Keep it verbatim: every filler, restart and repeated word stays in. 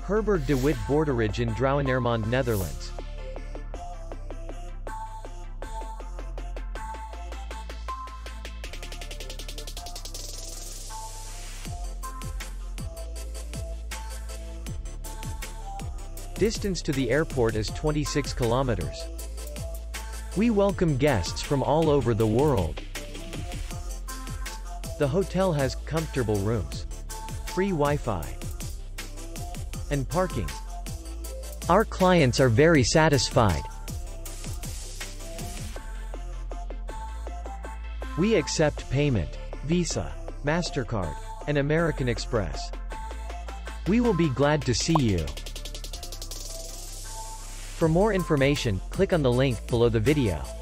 Herberg De Witte Boerderij in Drouwenermond, Netherlands. Distance to the airport is twenty-six kilometers. We welcome guests from all over the world. The hotel has comfortable rooms, free Wi-Fi, and parking. Our clients are very satisfied. We accept payment, Visa, MasterCard, and American Express. We will be glad to see you. For more information, click on the link below the video.